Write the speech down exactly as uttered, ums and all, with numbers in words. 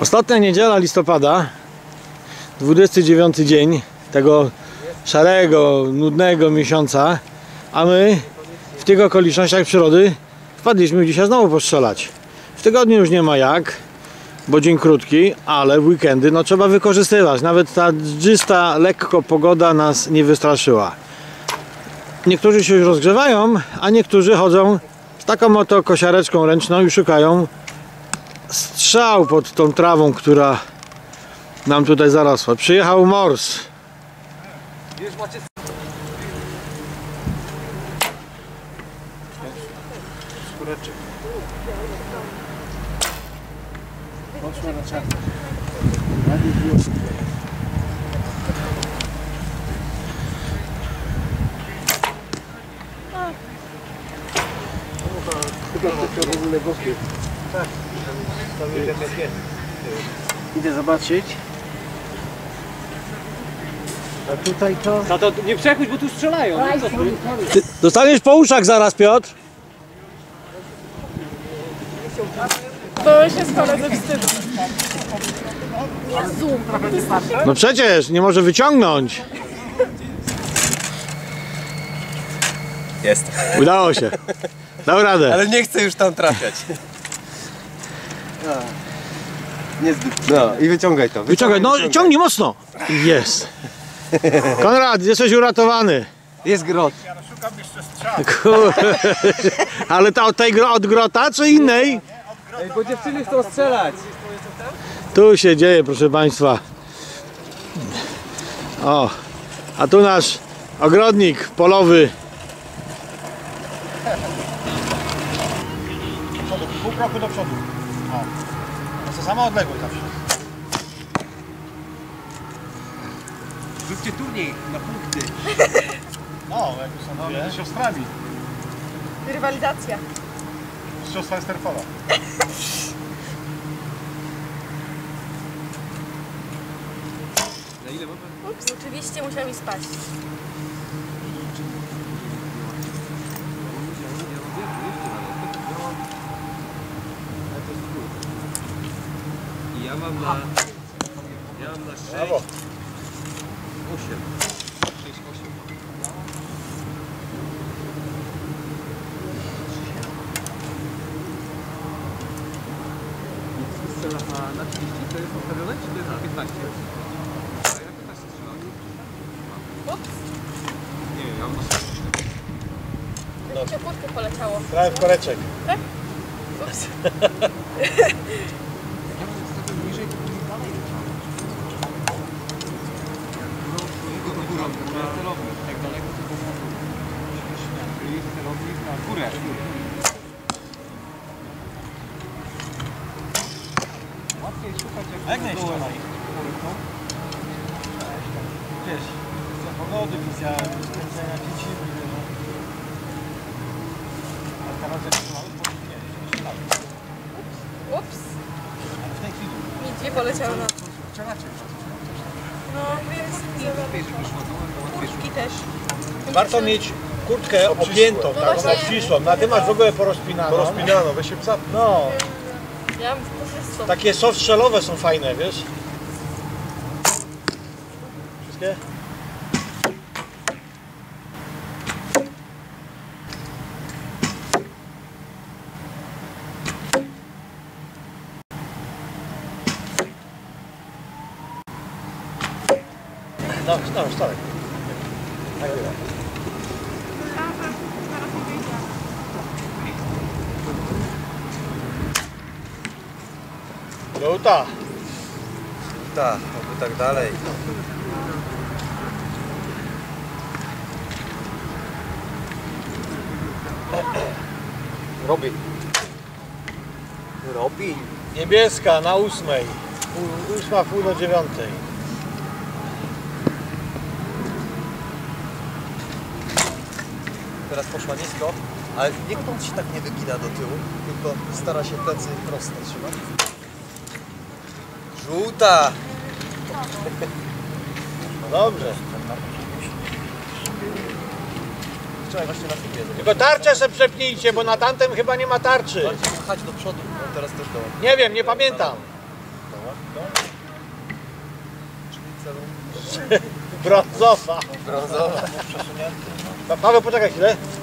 Ostatnia niedziela listopada, dwudziesty dziewiąty dzień tego szarego, nudnego miesiąca, a my w tych okolicznościach przyrody wpadliśmy dzisiaj znowu postrzelać. W tygodniu już nie ma jak, bo dzień krótki, ale w weekendy no trzeba wykorzystywać. Nawet ta dżdżysta lekko pogoda nas nie wystraszyła. Niektórzy się już rozgrzewają, a niektórzy chodzą z taką oto kosiareczką ręczną i szukają strzał pod tą trawą, która nam tutaj zarosła. Przyjechał mors. Już macie... Skóreczek. Chodźmy na czarno. Tak. Idę zobaczyć. A tutaj to... No to nie przechodź, bo tu strzelają. No, Ty dostaniesz po uszach zaraz, Piotr. To się skoro ze wstydu. No przecież, nie może wyciągnąć. Jest. Udało się. Dał radę. Ale nie chcę już tam trafiać. Niezbyt. No i wyciągaj to. Wyciągaj, no ciągnij mocno. Jest. Konrad, jesteś uratowany. Jest grot. Kurde. Ale ta od tej gro, od grota czy innej? Ej, bo dziewczyny chcą strzelać. Tu się dzieje, proszę Państwa. O, a tu nasz ogrodnik polowy. Pół kroku do przodu. O. To jest sama odległość zawsze. Zróbcie turniej na punkty. No, jakby są dwie. Z siostrami. Rywalizacja. Z siostra Esterfola. Ups, oczywiście musiał mi spaść. Ja mam na... Ja mam na sześć. osiem. sześć, osiem. Strzela na trzydzieści, to jest ustawione, czy to jest na piętnaście? A ja na piętnaście strzelam. Ups, Nie wiem, ja mam na sześć. do ciepłotkę poleciało. Prawie w koreczek. Tak? Ups. Tak daleko to jest celownik na górę. Łatwiej szukać jak... A jak nie strzelaj? Wiesz, wizja pogody, wizja skręcenia dzieci. A teraz jak strzelałeś, bo nie, nie strzelałeś. Ups, Ale w tej chwili. mi dwie poleciały na... Strzelacie. No, kurtki też. Warto mieć kurtkę opiętą, No taką właśnie. obcisłą. Na tym masz w ogóle porozpinaną. Porozpinano, weź się psa. No, Ja mam po takie soft shellowe są fajne, wiesz? Wszystkie? No, no, wstawaj. Tak było. Żółta. Tak, oby tak dalej. Robin. Robin. Niebieska na ósmej. Pół, ósma, pół do dziewiątej. Teraz poszła nisko, ale niech on się tak nie wygina do tyłu, tylko stara się plecy prosto trzymać. Żółta! No dobrze. Wczoraj właśnie na filmie. Tylko tarczę sobie przepnijcie, bo na tamtym chyba nie ma tarczy. Chodź do przodu, no teraz też do... Nie wiem, nie pamiętam. No. Brązowa. Brązowa. Paweł, poczekaj chwilę.